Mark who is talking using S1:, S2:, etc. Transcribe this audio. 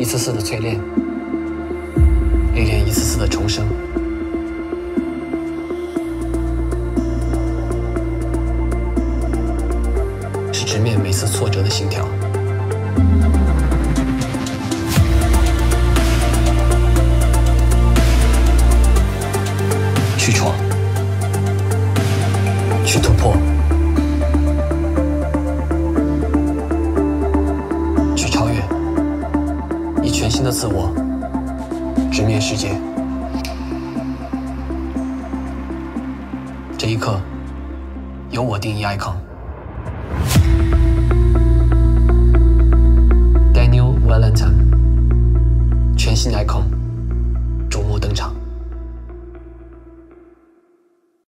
S1: 一次次的淬炼，历练一次次的重生。是直面每次挫折的心跳。去闯，去突破，去超越，以全新的自我直面世界。这一刻，由我定义 icon。Daniel Valentine， 全新 icon。